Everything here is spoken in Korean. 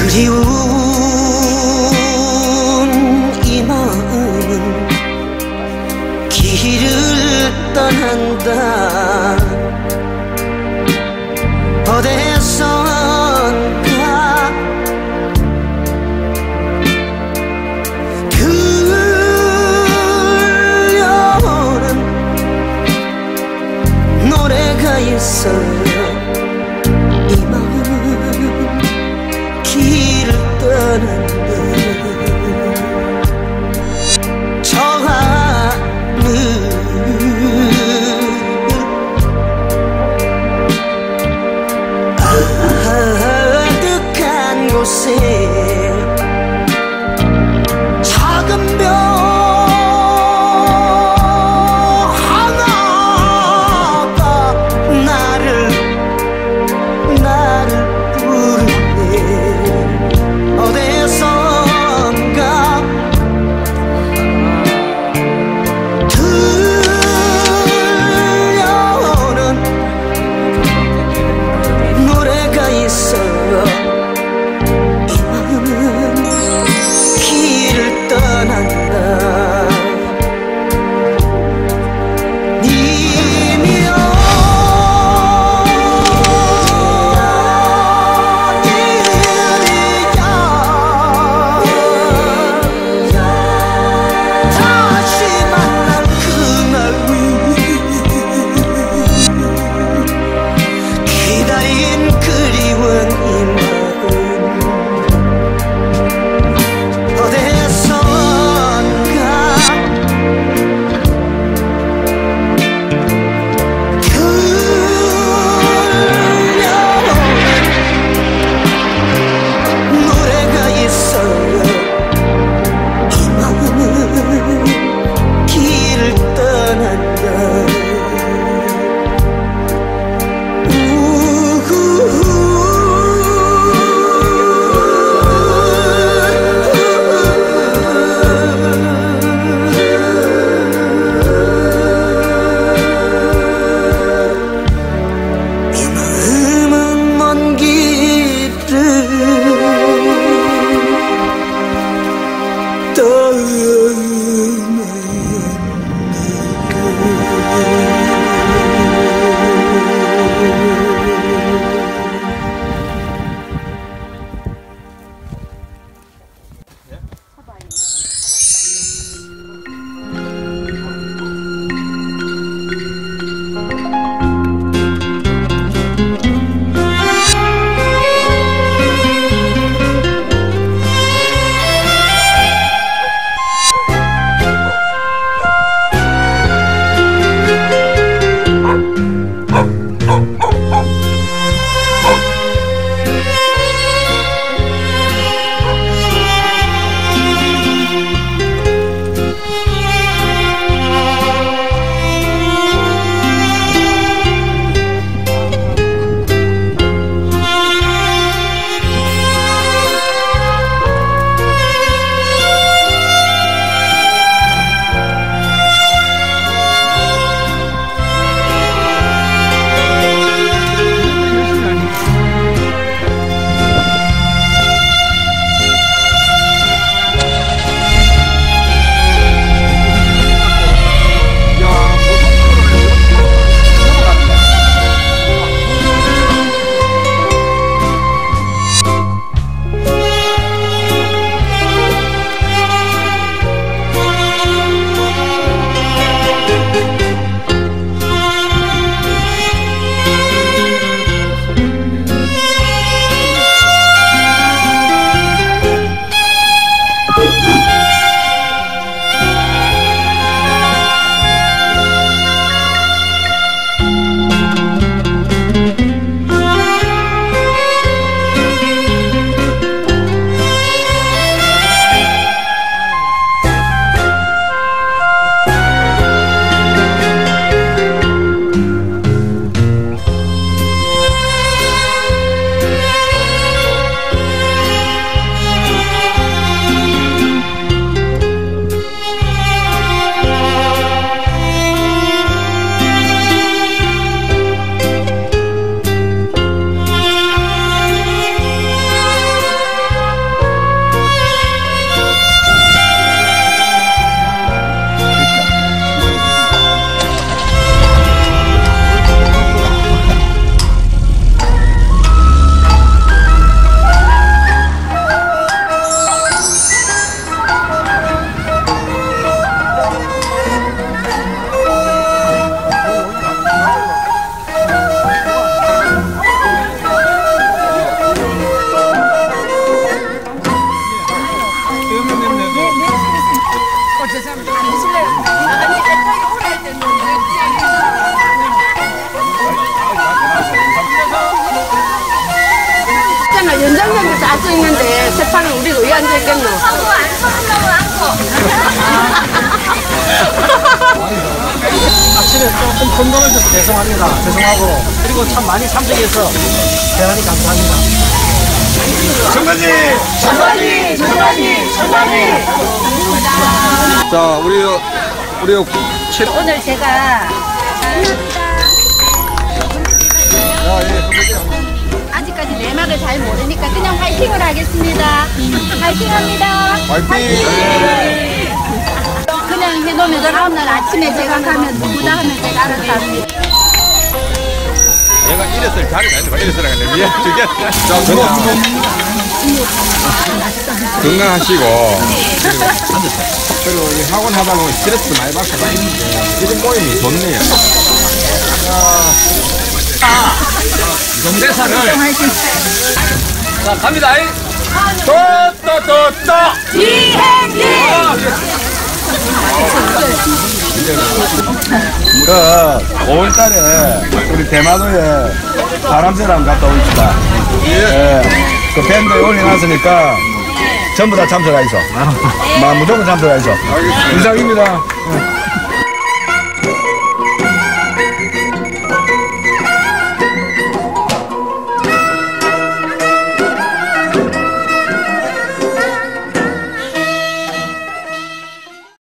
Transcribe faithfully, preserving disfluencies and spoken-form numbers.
그리운 이 마음은 길을 떠난다. 어디선가 들려오는 노래가 있어요. 이 마음 길을 떠난다. 저 하늘 아 할 수 있는데 세판은 우리가 왜 안 되겠노? 아침에 조금 혼돈을 줘서 죄송합니다. 죄송하고 그리고 참 많이 참석해서 대단히 감사합니다. 정관님! 정관이, 정관이, 정관이. 자, 우리 우리 칠. 오늘 제가 아직까지 내막을 잘 모르니까 그냥 파이팅을 하겠습니다. 파이팅합니다. 화이팅! 그냥 해놓으면 다음날 아침에 제가 가면 누구다 하면 제가 알아서 합니다. 내가 이랬을 자리가 있는데 이랬을 하는데 미안 저게. 자, 건강 건강하시고 그리고 이 학원 하다 보면 스트레스 많이 받고 많이 있는데 이런 모임이 좋네요. 정대사를 자 갑니다. 또또또또 비행기! 그 오월달에 우리 대마도에 바람새랑 갔다 옵시다. 예. 그 밴드에 올려놨으니까 전부 다 참석하이소. 마 무조건 참석하이소. 이상입니다.